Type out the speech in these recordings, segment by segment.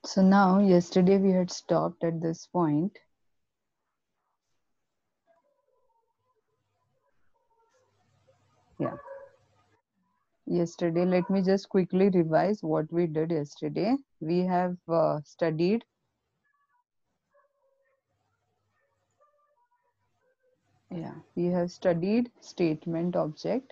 So now, yesterday we had stopped at this point. Yeah. Yesterday, let me just quickly revise what we did yesterday. We have studied, we have studied statement object.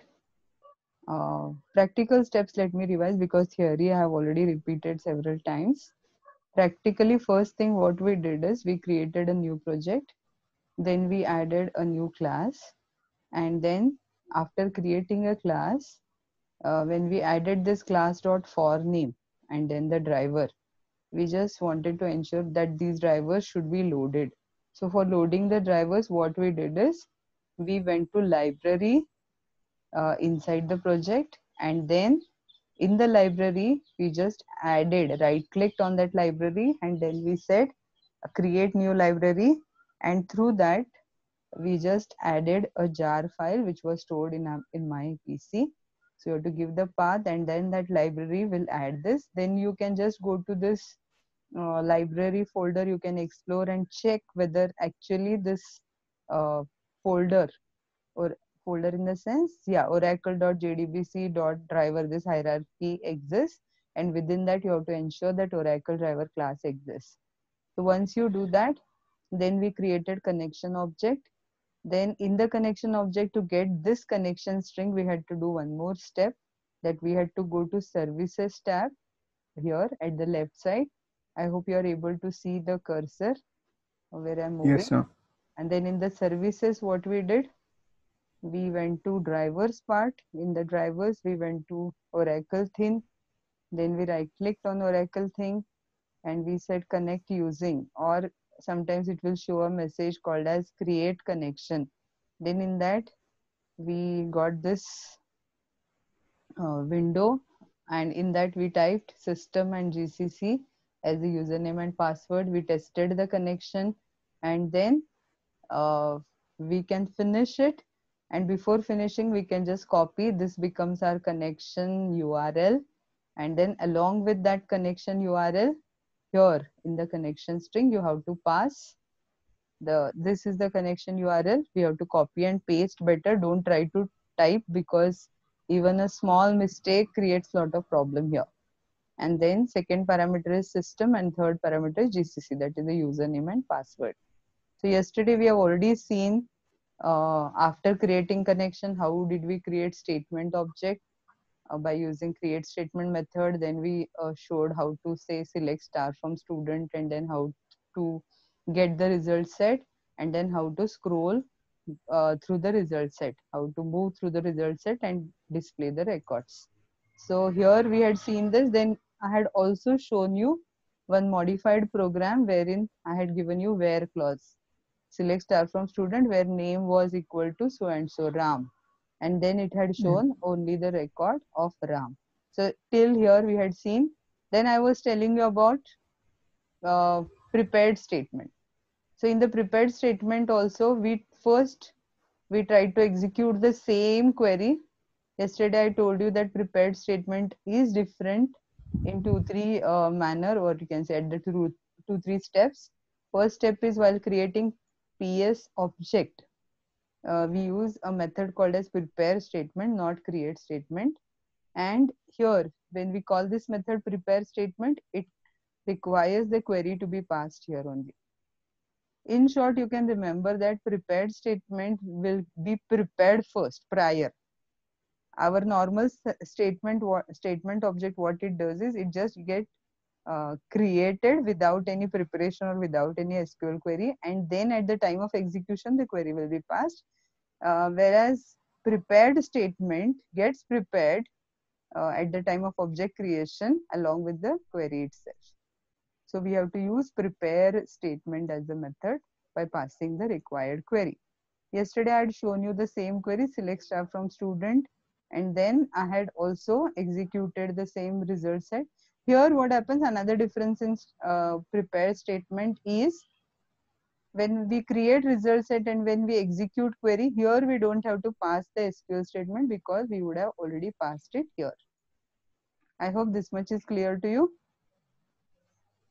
Practical steps, let me revise because theory I have already repeated several times. Practically, first thing what we did is we created a new project, then we added a new class, and then after creating a class, when we added this class dot for name and then the driver, we just wanted to ensure that these drivers should be loaded. So for loading the drivers, what we did is we went to library inside the project, and then in the library we just added, right clicked on that library, and then we said create new library, and through that we just added a jar file which was stored in my PC. So you have to give the path, and then that library will add this. Then you can just go to this library folder. You can explore and check whether actually this uh, folder, or folder in the sense, yeah, oracle.jdbc.driver, this hierarchy exists, and within that you have to ensure that oracle driver class exists. So once you do that, then we created connection object. Then in the connection object, to get this connection string, we had to do one more step, that we had to go to services tab here at the left side. I hope you are able to see the cursor where I'm Yes, moving. sir. And then in the services, what we did, we went to drivers part. In the drivers, we went to Oracle thing. Then we right clicked on Oracle thing, and we said connect using, or sometimes it will show a message called as create connection. Then in that, we got this window, and in that we typed system and GCC as the username and password. We tested the connection, and then uh, we can finish it. And before finishing, we can just copy. This becomes our connection URL, and then along with that connection URL, here in the connection string you have to pass this is the connection URL. We have to copy and paste better. Don't try to type, because even a small mistake creates a lot of problem here. And then second parameter is system, and third parameter is GCC, that is the username and password. So yesterday we have already seen, after creating connection, how did we create statement object by using create statement method. Then we showed how to say select star from student, and then how to get the result set, and then how to scroll through the result set, how to move through the result set and display the records. So here we had seen this. Then I had also shown you one modified program wherein I had given you where clause. Select star from student where name was equal to so and so Ram, and then it had Yeah. shown only the record of Ram. So till here we had seen. Then I was telling you about uh, prepared statement. So in the prepared statement also, we tried to execute the same query. Yesterday I told you that prepared statement is different in 2-3 manner, or you can say at the 2-3 steps. First step is while creating PS object, we use a method called as prepare statement, not create statement. And here, when we call this method prepare statement, it requires the query to be passed here only. In short, you can remember that prepared statement will be prepared first, prior. Our normal statement object, what it does is it just get created without any preparation or without any SQL query, and then at the time of execution, the query will be passed. Whereas prepared statement gets prepared at the time of object creation along with the query itself. So we have to use prepare statement as the method by passing the required query. Yesterday I had shown you the same query, select star from student, and then I had also executed the same result set. Here what happens, another difference in prepare statement is, when we create result set and when we execute query, here we don't have to pass the SQL statement because we would have already passed it here. I hope this much is clear to you.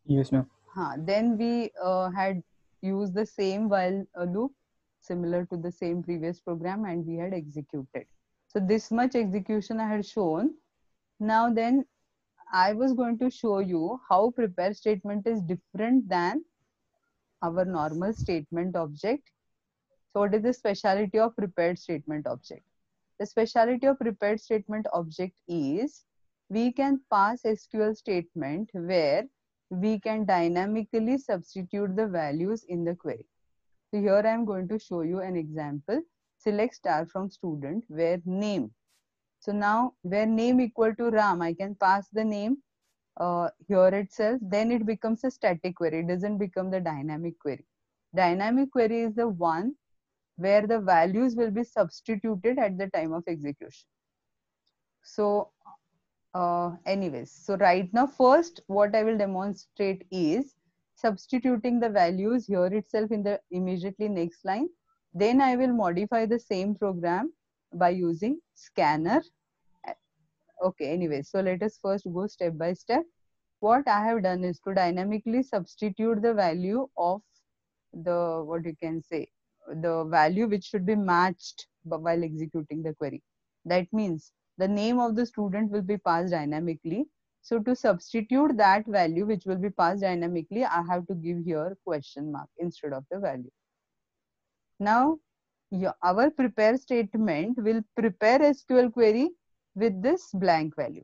Yes, ma'am. Then we had used the same while loop similar to the same previous program, and we had executed. So this much execution I had shown. Now then I was going to show you how prepare statement is different than our normal statement object. So what is the speciality of prepared statement object? The speciality of prepared statement object is we can pass SQL statement where we can dynamically substitute the values in the query. So here I am going to show you an example. Select star from student where name. So now where name equal to Ram, I can pass the name here itself. Then it becomes a static query. It doesn't become the dynamic query. Dynamic query is the one where the values will be substituted at the time of execution. So anyways, so right now first what I will demonstrate is substituting the values here itself in the immediately next line. Then I will modify the same program by using scanner. Okay, anyways, so let us first go step by step. What I have done is to dynamically substitute the value of the, what you can say, the value which should be matched while executing the query. That means the name of the student will be passed dynamically. So to substitute that value which will be passed dynamically, I have to give here question mark instead of the value. Now our prepare statement will prepare SQL query with this blank value.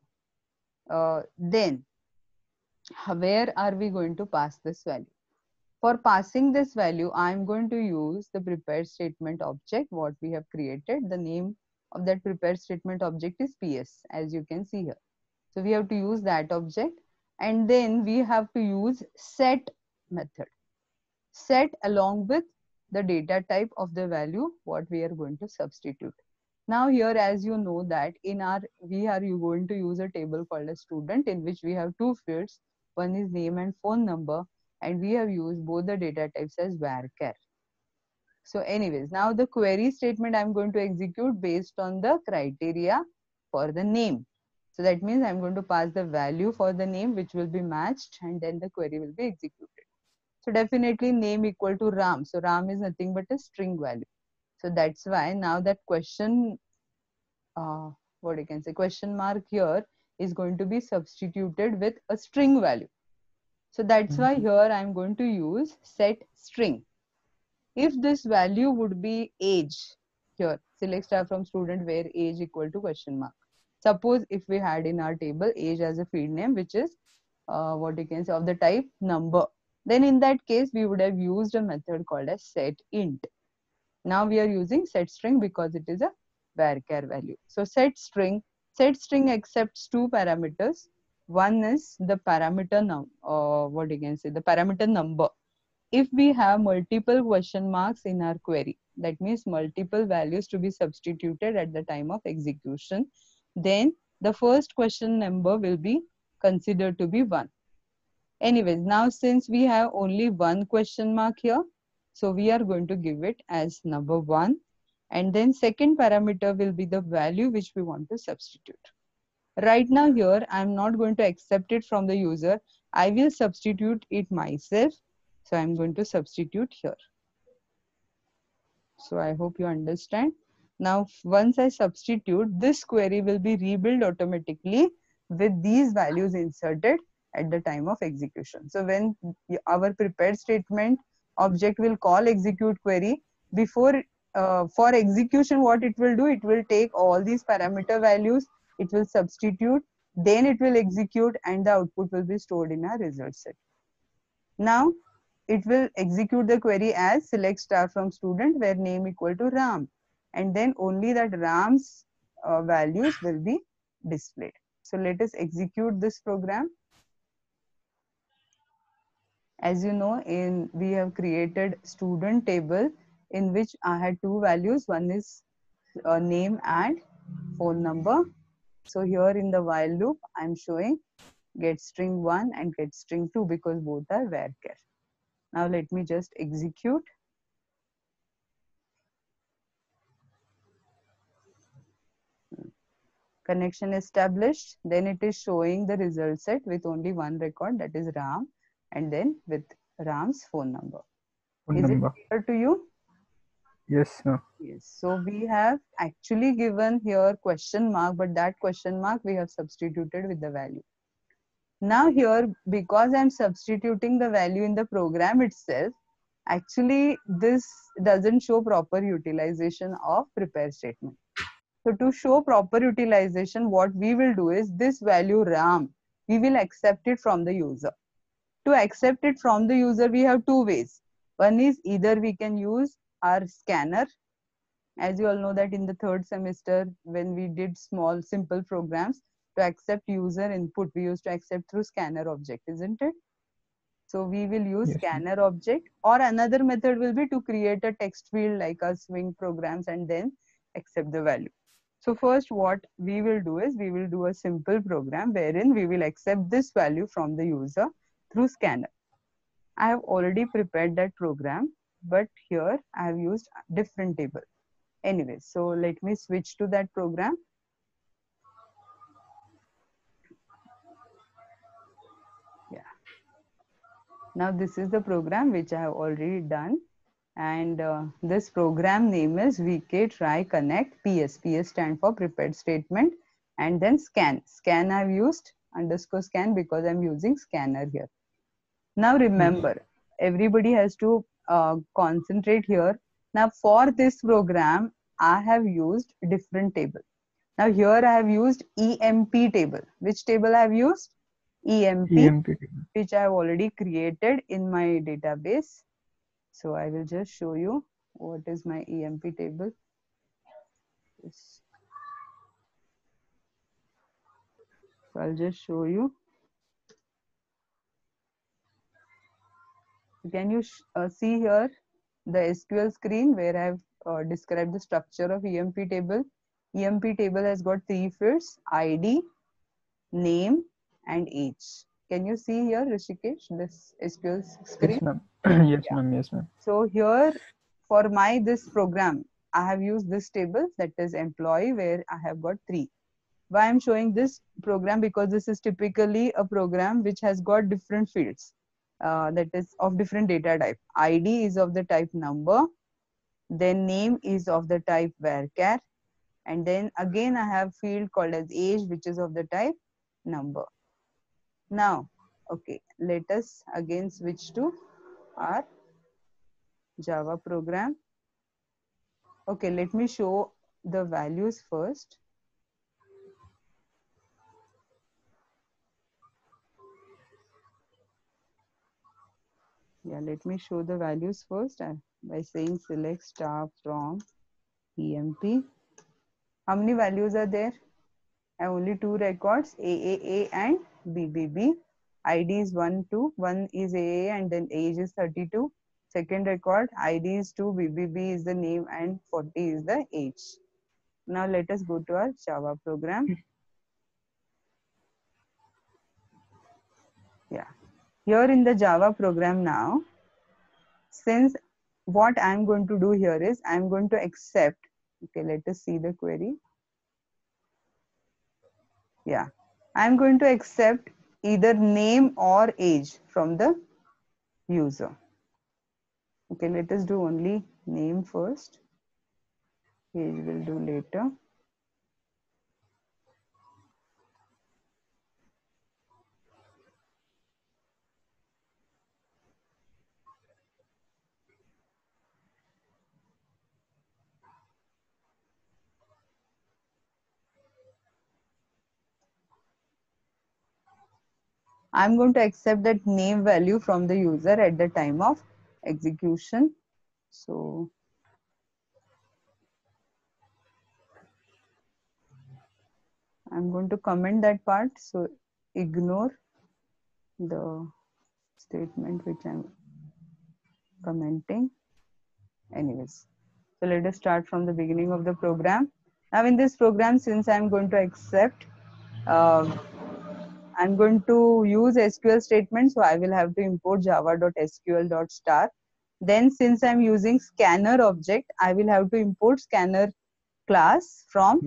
Then where are we going to pass this value? For passing this value, I am going to use the prepared statement object, what we have created. The name of that prepared statement object is PS, as you can see here. So we have to use that object, and then we have to use set method. Set along with the data type of the value, what we are going to substitute. Now here, as you know that in our, we are going to use a table called a student in which we have two fields. One is name and phone number, and we have used both the data types as varchar. So anyways, now the query statement I'm going to execute based on the criteria for the name. So that means I'm going to pass the value for the name which will be matched, and then the query will be executed. So definitely name equal to Ram. So Ram is nothing but a string value. So that's why now that question, what you can say, question mark here is going to be substituted with a string value. So that's why here I'm going to use set string. If this value would be age, here select star from student where age equal to question mark. Suppose if we had in our table age as a field name, which is what you can say of the type number, then in that case we would have used a method called as set int. Now we are using set string because it is a varchar value. So set string accepts two parameters. One is the parameter what you can say, the parameter number. If we have multiple question marks in our query, that means multiple values to be substituted at the time of execution, then the first question number will be considered to be 1. Anyways, now since we have only one question mark here, so we are going to give it as number 1, and then second parameter will be the value which we want to substitute. Right now here, I am not going to accept it from the user. I will substitute it myself. So I am going to substitute here. So I hope you understand. Now, once I substitute, this query will be rebuilt automatically with these values inserted at the time of execution. So when our prepared statement object will call execute query, before for execution, what it will do, it will take all these parameter values, it will substitute, then it will execute, and the output will be stored in our result set. Now it will execute the query as select star from student where name equal to Ram, and then only that Ram's values will be displayed. So let us execute this program. As you know, we have created student table in which I had two values. One is name and phone number. So here in the while loop, I'm showing get string 1 and get string 2 because both are varchar. Now let me just execute. Connection established. Then it is showing the result set with only one record, that is Ram. and then with Ram's phone number. Phone Is number. it clear to you? Yes, ma'am. Yes. So we have actually given here question mark, but that question mark we have substituted with the value. Now here, because I'm substituting the value in the program itself, actually this doesn't show proper utilization of prepare statement. So to show proper utilization, what we will do is this value RAM, we will accept it from the user. To accept it from the user, we have two ways. One is either we can use our scanner. As you all know that in the third semester, when we did small simple programs, to accept user input, we used to accept through scanner object, isn't it? So we will use Yes, ma'am. scanner object, or another method will be to create a text field like a swing programs and then accept the value. So first what we will do is we will do a simple program wherein we will accept this value from the user through scanner. I have already prepared that program, but here I have used different table. Anyway, so let me switch to that program. Yeah. Now this is the program which I have already done. And this program name is VK Try Connect PS. PS stand for prepared statement, and then scan. Scan I've used underscore scan because I'm using scanner here. Now remember, everybody has to concentrate here. Now for this program, I have used different table. Now here I have used EMP table. Which table I have used? EMP, EMP table. which I have already created in my database. So I will just show you what is my EMP table. Yes. So I'll just show you. Can you see here the SQL screen where I've described the structure of EMP table? EMP table has got three fields: ID, name, and age. Can you see here, Rishikesh, this SQL screen? Yes, ma'am. Yes, Yeah. ma'am. Yes, ma'am. So here for this program, I have used this table, that is employee, where I have got three. Why I'm showing this program? Because this is typically a program which has got different fields, that is of different data type. ID is of the type number, then name is of the type varchar, and then again I have field called as age, which is of the type number. Now, okay, let us again switch to our Java program. Okay, let me show the values first. Yeah, let me show the values first by saying select star from EMP. How many values are there? I have only two records, AAA and BBB. ID is 1, 2. 1 is AAA and then age is 32. Second record, ID is 2, BBB is the name and 40 is the age. Now let us go to our Java program. Yeah. Here in the Java program now, since what I'm going to do here is I'm going to accept, okay, let us see the query. Yeah, I'm going to accept either name or age from the user. Okay, let us do only name first. Age will do later. I'm going to accept that name value from the user at the time of execution. So I'm going to comment that part. So ignore the statement which I'm commenting. Anyways, so let us start from the beginning of the program. Now in this program, since I'm going to accept, I'm going to use SQL statement, so I will have to import java.sql.star. Then since I'm using scanner object, I will have to import scanner class from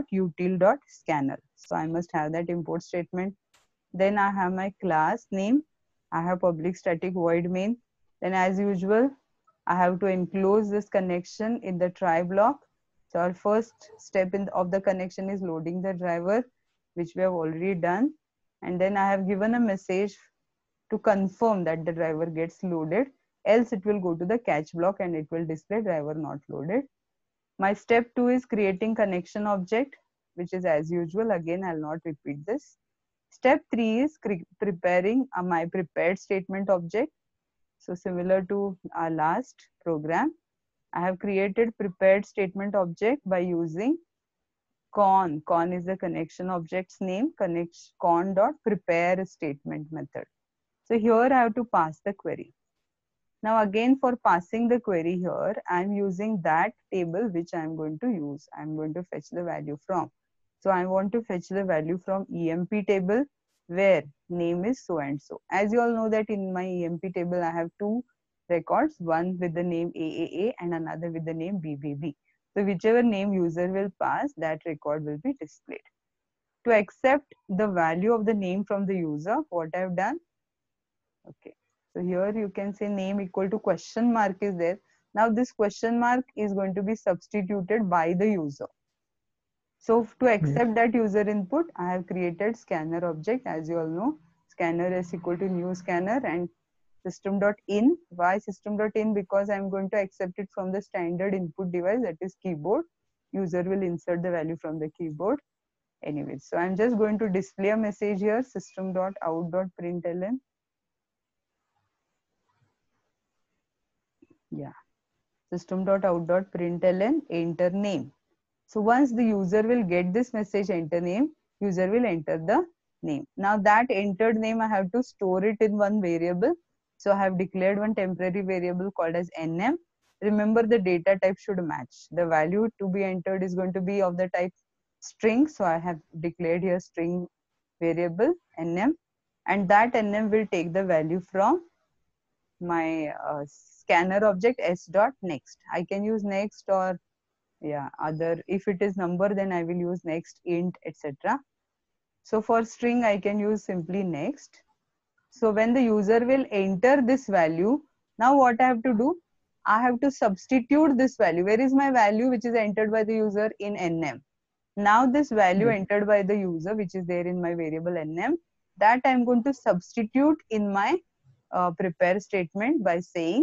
java.util.scanner. So I must have that import statement. Then I have my class name. I have public static void main. Then as usual, I have to enclose this connection in the try block. So our first step of the connection is loading the driver, which we have already done. And then I have given a message to confirm that the driver gets loaded, else it will go to the catch block and it will display driver not loaded. My step 2 is creating connection object, which is as usual. Again, I'll not repeat this. Step 3 is preparing my prepared statement object. So similar to our last program, I have created prepared statement object by using con. Con is the connection object's name, con dot prepare statement method. So here I have to pass the query. Now again, for passing the query here, I am using that table which I am going to use. I am going to fetch the value from. So I want to fetch the value from EMP table where name is so and so. As you all know that in my EMP table, I have two records, one with the name AAA and another with the name BBB. So whichever name user will pass, that record will be displayed. To accept the value of the name from the user, what I have done? Okay. So here you can say name equal to question mark is there. Now this question mark is going to be substituted by the user. So to accept that user input, I have created scanner object. As you all know, scanner is equal to new scanner and system.in. Why system.in? Because I'm going to accept it from the standard input device, that is keyboard. User will insert the value from the keyboard. Anyways, so I'm just going to display a message here, system.out.println. Yeah, system.out.println, enter name. So once the user will get this message, enter name, user will enter the name. Now that entered name, I have to store it in one variable. So I have declared one temporary variable called as nm. Remember, the data type should match. The value to be entered is going to be of the type string. So I have declared here string variable nm, and that nm will take the value from my scanner object s dot next. I can use next or other. If it is number, then I will use next, int, etc. So for string, I can use simply next. So when the user will enter this value, now what I have to do? I have to substitute this value. Where is my value which is entered by the user? In nm. Now this value entered by the user, which is there in my variable nm, that I'm going to substitute in my prepare statement by saying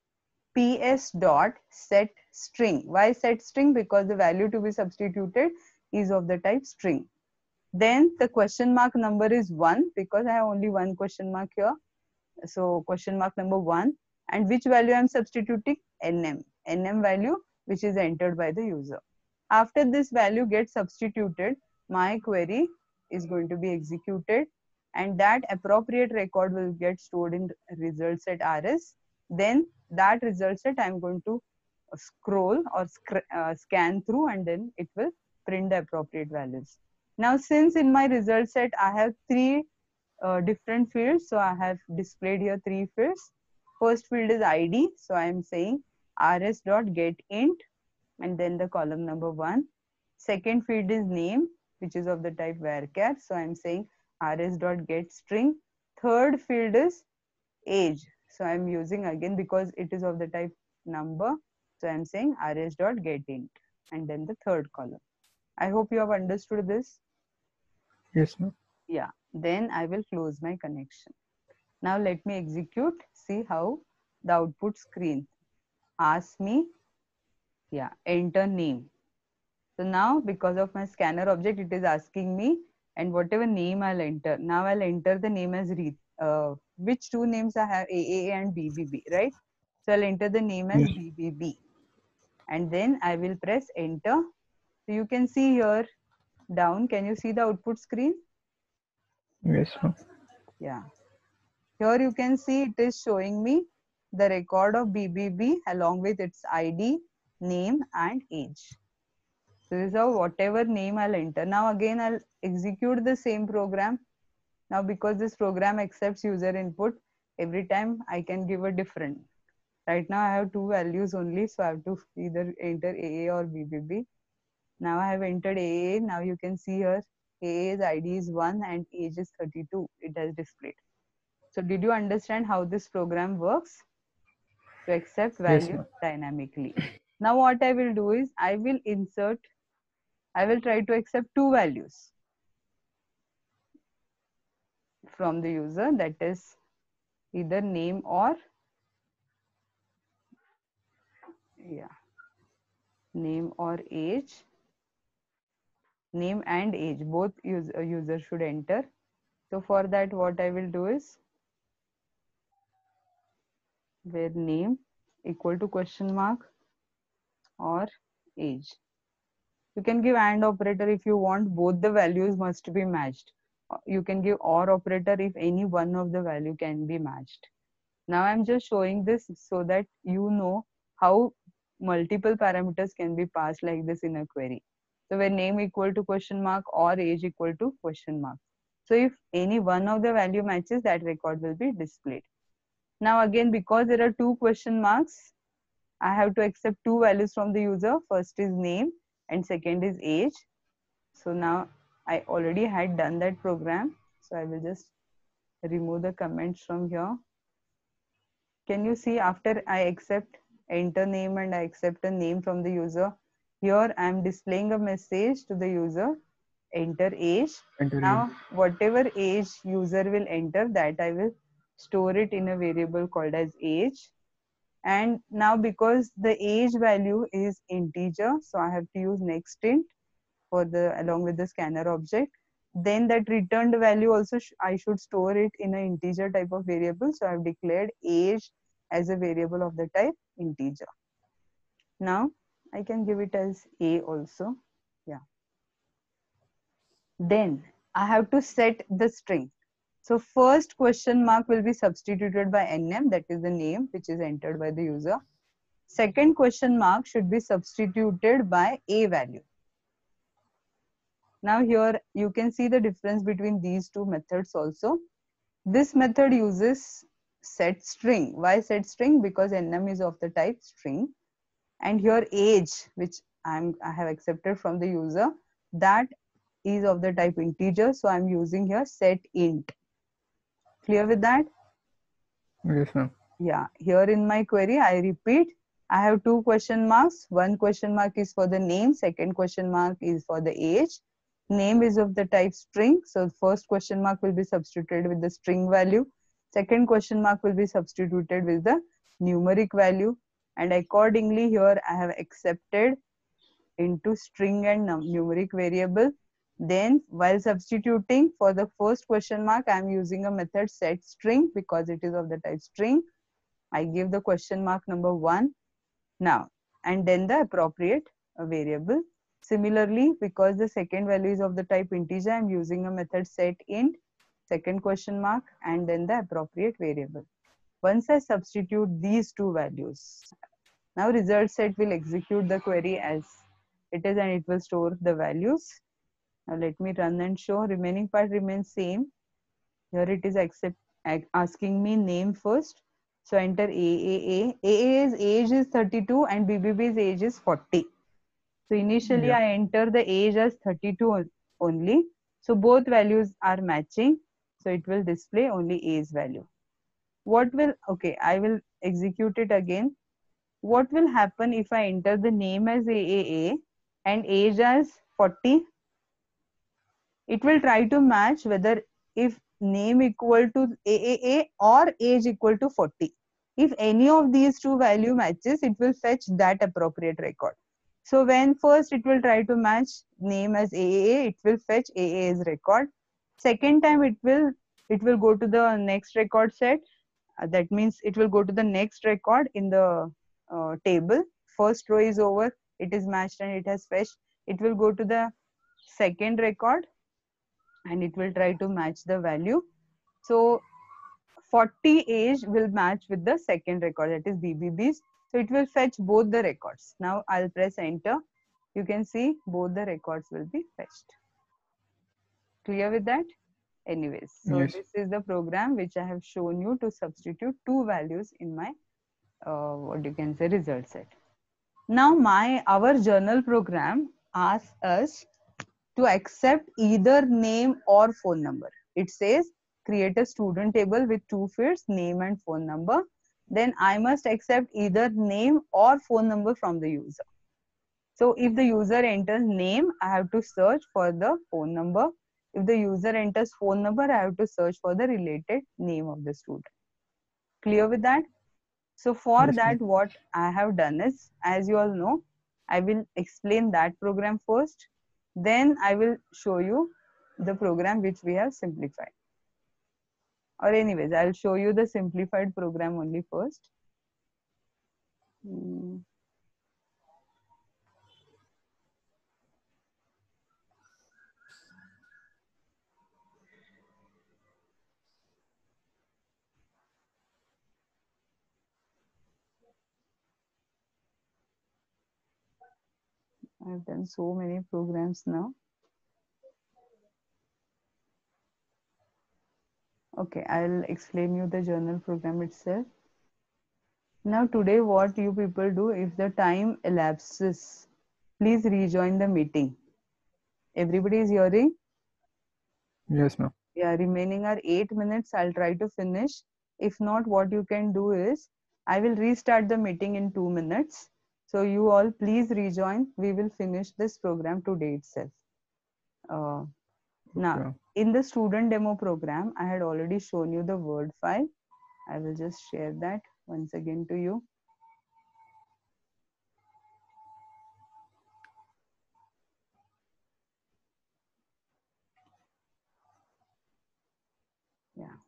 ps dot set string. Why set string? Because the value to be substituted is of the type string. Then the question mark number is 1 because I have only one question mark here. So question mark number 1, and which value I am substituting? nm value which is entered by the user. After this value gets substituted, my query is going to be executed, and that appropriate record will get stored in result set rs. Then that result set I'm going to scroll or scan through, and then it will print the appropriate values. Now since in my result set I have three different fields, so I have displayed here three fields. First field is id, so I am saying rs.getInt and then the column number 1. Second field is name, which is of the type varchar, so I am saying rs.getString. Third field is age, so I am using again because it is of the type number, so I am saying rs.getInt and then the third column. I hope you have understood this. Yes, ma'am. Yeah, then I will close my connection. Now let me execute, see how the output screen asks me, enter name. So now because of my scanner object, it is asking me, and whatever name I'll enter. Now I'll enter the name as which two names I have, AAA and BBB, right? So I'll enter the name as BBB, and then I will press enter. So you can see here down, can you see the output screen? Yes, ma'am. Yeah. Here you can see it is showing me the record of BBB along with its ID, name and age. So this is how whatever name I'll enter. Now again I'll execute the same program. Now because this program accepts user input, every time I can give a different. Right now I have two values only, so I have to either enter AA or BBB. Now I have entered AA. Now you can see here AA's ID is 1 and age is 32. It has displayed. So did you understand how this program works? To accept Yes, values ma'am. dynamically. Now what I will do is I will try to accept two values from the user, that is either name or name or age. Name and age, both user should enter. So for that, what I will do is where name equal to question mark or age. You can give AND operator if you want, both the values must be matched. You can give OR operator if any one of the value can be matched. Now I'm just showing this so that you know how multiple parameters can be passed like this in a query. So where name equal to question mark or age equal to question mark. So if any one of the value matches, that record will be displayed. Now again, because there are two question marks, I have to accept two values from the user. First is name and second is age. So now I already had done that program. So I will just remove the comments from here. Can you see after I accept enter name and I accept a name from the user, here I am displaying a message to the user, enter age. Enter Now whatever age user will enter, that I will store it in a variable called as age. And now because the age value is integer, so I have to use next int for the along with the scanner object. Then that returned value also I should store it in an integer type of variable. So I have declared age as a variable of the type integer. Now I can give it as a also. Yeah. Then I have to set the string. So first question mark will be substituted by nm, that is the name which is entered by the user. Second question mark should be substituted by a value. Now here you can see the difference between these two methods also. This method uses set string. Why set string? Because nm is of the type string. And here age, which I have accepted from the user, that is of the type integer. So I'm using here set int. Clear with that? Yes, ma'am. Yeah, here in my query, I repeat, I have two question marks. One question mark is for the name, second question mark is for the age. Name is of the type string, so first question mark will be substituted with the string value. Second question mark will be substituted with the numeric value. And accordingly, here I have accepted into string and numeric variable. Then while substituting for the first question mark, I am using a method set string because it is of the type string. I give the question mark number 1 now, and then the appropriate variable. Similarly, because the second value is of the type integer, I am using a method set int, second question mark, and then the appropriate variable. Once I substitute these two values, now result set will execute the query as it is and it will store the values. Now let me run and show. Remaining part remains same. Here it is asking me name first. So enter AAA. AA's age is 32 and BBB's age is 40. So initially Yeah. I enter the age as 32 only. So both values are matching. So it will display only A's value. What will, okay, I will execute it again. What will happen if I enter the name as AAA and age as 40? It will try to match whether if name equal to AAA or age equal to 40. If any of these two value matches, it will fetch that appropriate record. So when first it will try to match name as AAA, it will fetch AA's record. Second time it will go to the next record set. That means it will go to the next record in the table. First row is over, it is matched and it has fetched. It will go to the second record and it will try to match the value. So 40 age will match with the second record, that is BBB's. So it will fetch both the records. Now I'll press enter. You can see both the records will be fetched. Clear with that? Anyways, so Yes. this is the program which I have shown you to substitute two values in my what you can say result set. Now our journal program asks us to accept either name or phone number. It says create a student table with two fields, name and phone number. Then I must accept either name or phone number from the user. So if the user enters name, I have to search for the phone number. If the user enters phone number, I have to search for the related name of the student. Clear with that? So for Yes, that, ma'am. what I have done is, as you all know, I will explain that program first. Then I will show you the program which we have simplified. Or anyways, I'll show you the simplified program only first. I've done so many programs now. Okay, I'll explain you the journal program itself. Now today what you people do, if the time elapses, please rejoin the meeting. Everybody is hearing? Yes, ma'am. Yeah, remaining are 8 minutes. I'll try to finish. If not, what you can do is, I will restart the meeting in 2 minutes. So you all please rejoin. We will finish this program today itself. Uh, Okay, Now, ma'am. in the student demo program, I had already shown you the Word file. I will just share that once again to you. Yeah.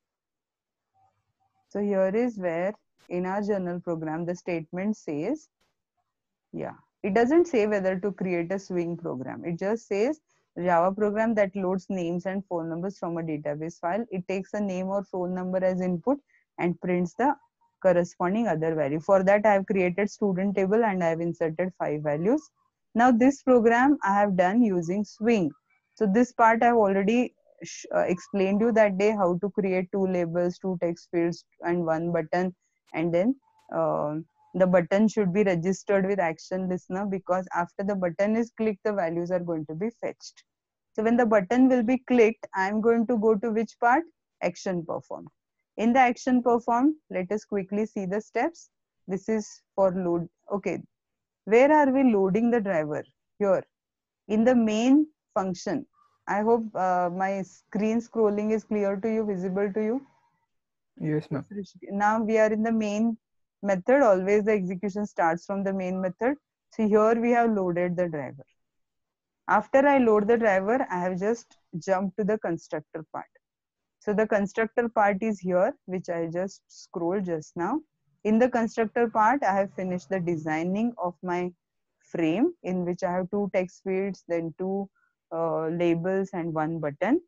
So here is where in our journal program, the statement says, yeah, it doesn't say whether to create a Swing program. It just says Java program that loads names and phone numbers from a database file. It takes a name or phone number as input and prints the corresponding other value. For that, I have created student table and I have inserted 5 values. Now this program I have done using Swing. So this part I have already explained you that day, how to create 2 labels, 2 text fields and 1 button, and then the button should be registered with action listener, because after the button is clicked, the values are going to be fetched. So when the button will be clicked, I am going to go to which part? Action performed. In the action performed, let us quickly see the steps. This is for load. Okay, where are we loading the driver? Here, in the main function. I hope my screen scrolling is clear to you, visible to you. Yes, ma'am. Now we are in the main method. Always the execution starts from the main method. So here we have loaded the driver. After I load the driver, I have just jumped to the constructor part. So the constructor part is here, which I just scrolled just now. In the constructor part, I have finished the designing of my frame, in which I have 2 text fields, then 2 labels and 1 button.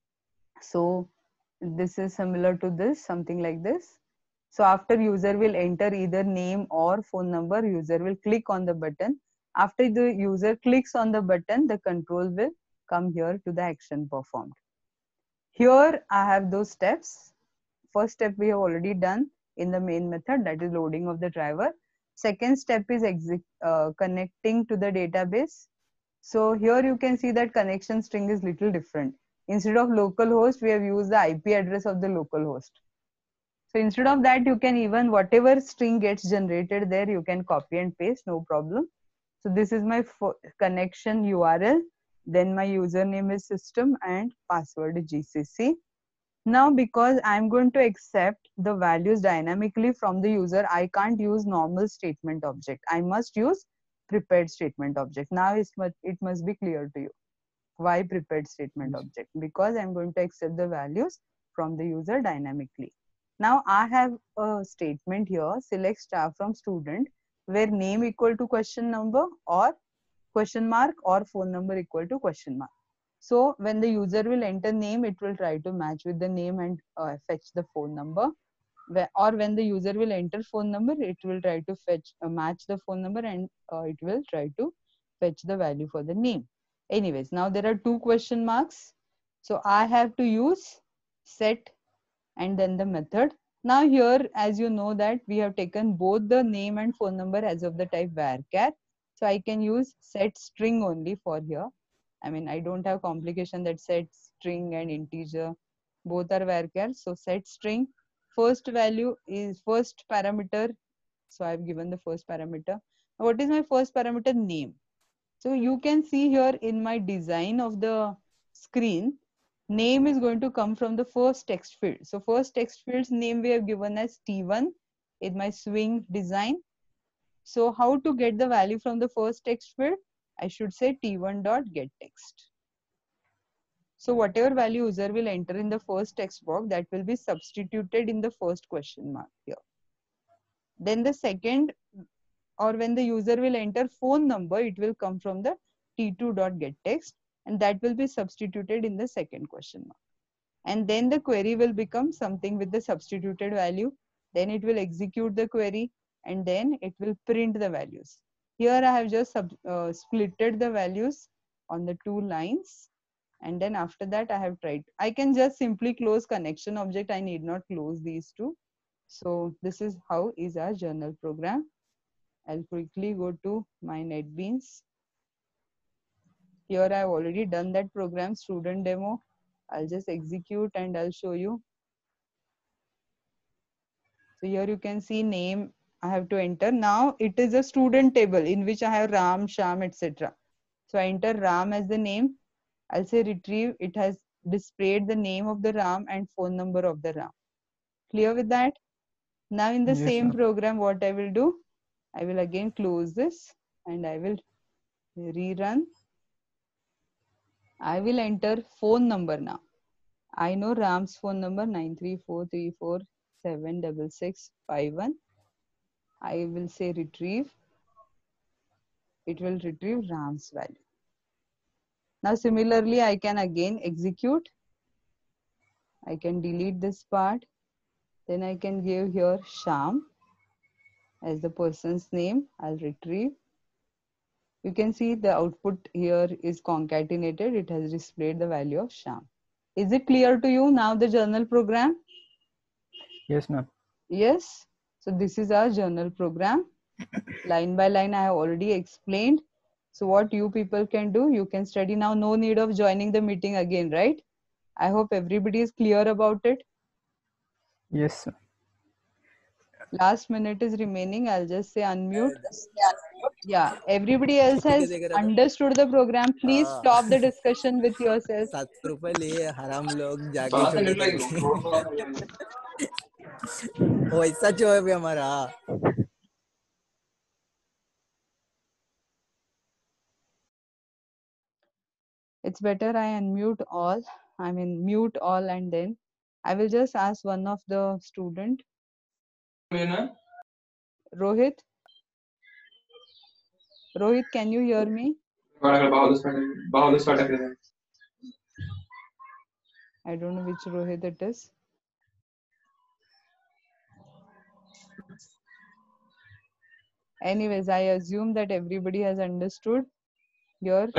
So this is similar to this, something like this. So after user will enter either name or phone number, user will click on the button. After the user clicks on the button, the control will come here to the action performed. Here I have those steps. First step we have already done in the main method, that is loading of the driver. Second step is connecting to the database. So here you can see that connection string is little different. Instead of localhost, we have used the IP address of the localhost. So instead of that, you can even whatever string gets generated there, you can copy and paste, no problem. So this is my connection URL. Then my username is system and password is GCC. Now, because I'm going to accept the values dynamically from the user, I can't use normal statement object. I must use prepared statement object. Now it must be clear to you. Why prepared statement Yes. object? Because I'm going to accept the values from the user dynamically. Now I have a statement here, select star from student, where name equal to question number or question mark or phone number equal to question mark. So when the user will enter name, it will try to match with the name and fetch the phone number. Or when the user will enter phone number, it will try to fetch match the phone number, and it will try to fetch the value for the name. Anyways, now there are 2 question marks. So I have to use set and then the method. Now here, as you know that we have taken both the name and phone number as of the type varchar. So I can use set string only for here. I mean, I don't have complication that set string and integer. both are varchar. So set string, first value is first parameter. So I've given the first parameter. Now what is my first parameter? Name. So you can see here in my design of the screen, name is going to come from the first text field. So first text field's name we have given as T1 in my swing design. So how to get the value from the first text field? I should say T1 dot get text. So whatever value user will enter in the first text box, that will be substituted in the first question mark here. Then the second, or when the user will enter phone number, it will come from the T2 dot get text, and that will be substituted in the second question mark. And then the query will become something with the substituted value. Then it will execute the query, and then it will print the values. Here I have just splitted the values on the two lines, and then after that I have tried. I can just simply close connection object. I need not close these two. So this is how is our journal program. I'll quickly go to my NetBeans. Here I have already done that program, student demo. I'll just execute and I'll show you. So here you can see name I have to enter. Now it is a student table in which I have Ram, Sham, etc. So I enter Ram as the name. I'll say retrieve. It has displayed the name of the Ram and phone number of the Ram. Clear with that? Now in the Yes, same ma'am. program, what I will do, I will again close this and I will rerun. I will enter phone number now. I know Ram's phone number 93434766651. I will say retrieve. It will retrieve Ram's value. Now similarly, I can again execute. I can delete this part. Then I can give here Sham as the person's name. I'll retrieve. You can see the output here is concatenated. It has displayed the value of Sham. Is it clear to you now the journal program? Yes, ma'am. Yes. So this is our journal program. Line by line I have already explained. So what you people can do, you can study now. No need of joining the meeting again, right? I hope everybody is clear about it. Yes, sir. Last minute is remaining. I'll just say unmute. Yeah, everybody else has understood the program. Please stop the discussion with yourself. 700 रुपए लिए हराम लोग जाके छोटे करके वैसा जो है भी हमारा It's better I unmute all. I mean mute all, and then I will just ask one of the student. Rohit. Rohit, can you hear me? I don't know which Rohit it is. Anyways, I assume that everybody has understood here.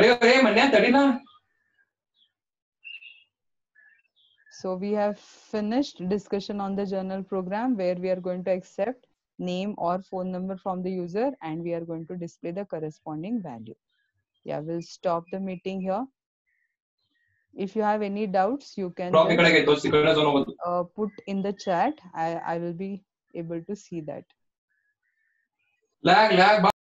So we have finished discussion on the journal program where we are going to accept name or phone number from the user and we are going to display the corresponding value. Yeah, we'll stop the meeting here. If you have any doubts, you can just, put in the chat. I will be able to see that.